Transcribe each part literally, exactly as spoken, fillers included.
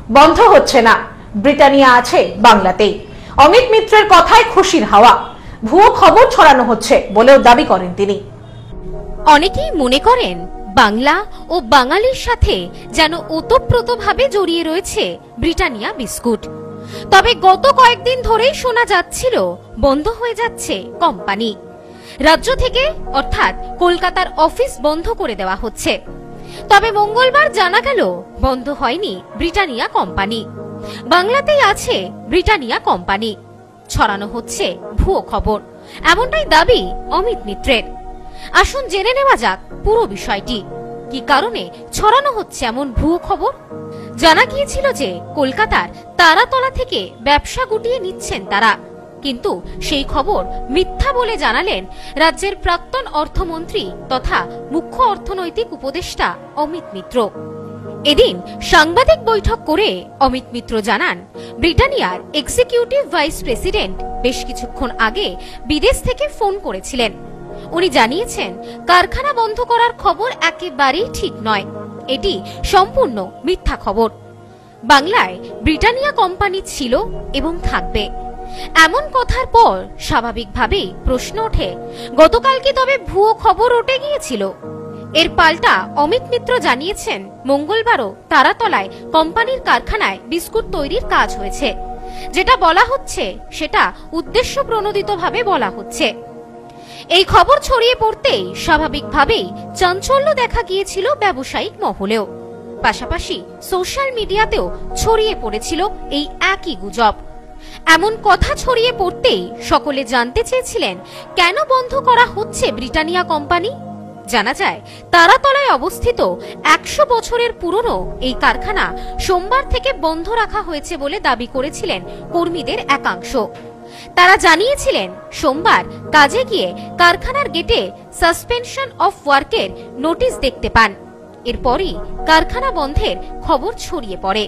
বন্ধ হচ্ছে না, ব্রিটানিয়া আছে বাংলাতেই। অমিত মিত্রের কথায় খুশির হাওয়া, ভুয়ো খবর ছড়ানো হচ্ছে বলেও দাবি করেন তিনি। অনেকেই মনে করেন বাংলা ও বাঙালির সাথে যেন ওতপ্রোতভাবে জড়িয়ে রয়েছে ব্রিটানিয়া বিস্কুট। তবে গত কয়েকদিন ধরেই শোনা যাচ্ছিল বন্ধ হয়ে যাচ্ছে কোম্পানি। রাজ্য থেকে অর্থাৎ কলকাতার অফিস বন্ধ করে দেওয়া হচ্ছে। তবে মঙ্গলবার জানা গেল বন্ধ হয়নি ব্রিটানিয়া কোম্পানি, বাংলাতেই আছে ব্রিটানিয়া কোম্পানি। ছড়ানো হচ্ছে ভুয়ো খবর, এমনটাই দাবি অমিত মিত্রের। আসুন জেনে নেওয়া যাক পুরো বিষয়টি, কি কারণে ছড়ানো হচ্ছে এমন ভুয়ো খবর। জানা গিয়েছিল যে কলকাতার তারাতলা থেকে ব্যবসা গুটিয়ে নিচ্ছেন তারা, কিন্তু সেই খবর মিথ্যা বলে জানালেন রাজ্যের প্রাক্তন অর্থমন্ত্রী তথা মুখ্য অর্থনৈতিক উপদেষ্টা অমিত মিত্র। এদিন সাংবাদিক বৈঠক করে অমিত মিত্র জানান, ব্রিটানিয়ার এক্সিকিউটিভ ভাইস প্রেসিডেন্ট বেশ কিছুক্ষণ আগে বিদেশ থেকে ফোন করেছিলেন। উনি জানিয়েছেন কারখানা বন্ধ করার খবর একেবারেই ঠিক নয়, এটি সম্পূর্ণ মিথ্যা খবর। বাংলায় ব্রিটানিয়া কোম্পানি ছিল এবং থাকবে, এমন কথার পর স্বাভাবিকভাবেই প্রশ্ন ওঠে, গতকাল কি তবে ভুয়ো খবর উঠে গিয়েছিল? এর পাল্টা অমিত মিত্র জানিয়েছেন মঙ্গলবারও তারাতলায় কোম্পানির কারখানায় বিস্কুট তৈরির কাজ হয়েছে। যেটা বলা হচ্ছে সেটা উদ্দেশ্য প্রণোদিতভাবে বলা হচ্ছে। এই খবর ছড়িয়ে পড়তেই স্বাভাবিকভাবেই চাঞ্চল্য দেখা গিয়েছিল ব্যবসায়িক মহলেও, পাশাপাশি সোশ্যাল মিডিয়াতেও ছড়িয়ে পড়েছিল এই একই গুজব। এমন কথা ছড়িয়ে পড়তেই সকলে জানতে চেয়েছিলেন কেন বন্ধ করা হচ্ছে ব্রিটানিয়া কোম্পানি। জানা যায় তারাতলায় অবস্থিত একশো বছরের পুরনো এই কারখানা সোমবার থেকে বন্ধ রাখা হয়েছে বলে দাবি করেছিলেন কর্মীদের একাংশ। তারা জানিয়েছিলেন সোমবার কাজে গিয়ে কারখানার গেটে সাসপেনশন অফ ওয়ার্কের নোটিশ দেখতে পান। এরপরই কারখানা বন্ধের খবর ছড়িয়ে পড়ে।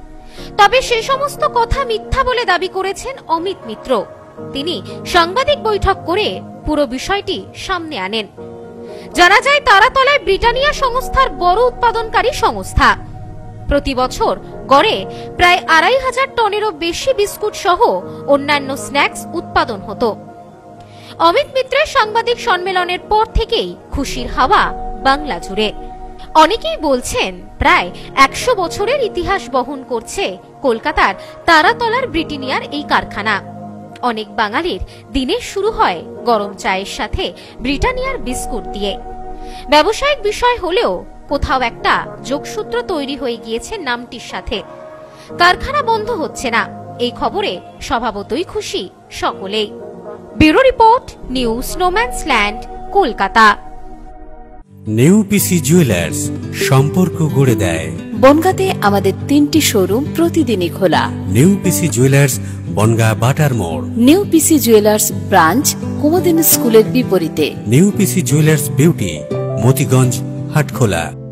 তবে সে সমস্ত কথা মিথ্যা বলে দাবি করেছেন অমিত মিত্র। তিনি সাংবাদিক বৈঠক করে পুরো বিষয়টি সামনে আনেন। জানা যায় তারাতলায় ব্রিটানিয়া সংস্থার বড় উৎপাদনকারী সংস্থা। প্রতি বছর গড়ে প্রায় আড়াই হাজার টনেরও বেশি বিস্কুট সহ অন্যান্য স্ন্যাক্স উৎপাদন হতো। অমিত মিত্রের সাংবাদিক সম্মেলনের পর থেকেই খুশির হাওয়া বাংলা জুড়ে। অনেকেই বলছেন প্রায় একশো বছরের ইতিহাস বহন করছে কলকাতার তারাতলার ব্রিটানিয়ার এই কারখানা। অনেক বাঙালির দিনের শুরু হয় গরম চায়ের সাথে ব্রিটানিয়ার বিস্কুট দিয়ে। ব্যবসায়িক বিষয় হলেও কোথাও একটা যোগসূত্র তৈরি হয়ে গিয়েছে নামটির সাথে। কারখানা বন্ধ হচ্ছে না, এই খবরে স্বভাবতই খুশি সকলেই। Bureau report, news no man's land, Kolkata. New PC jewellers, সম্পর্ক গড়ে দেয়। বনগাঁতে আমাদের তিনটি শোরুম প্রতিদিনই খোলা। নিউ পিসি জুয়েলার্স, বনগাঁ বাটার মোড়। New PC jewellers branch Kumudini স্কুলের বিপরীতে। New PC jewellers beauty, Motiganj, Hatkhola.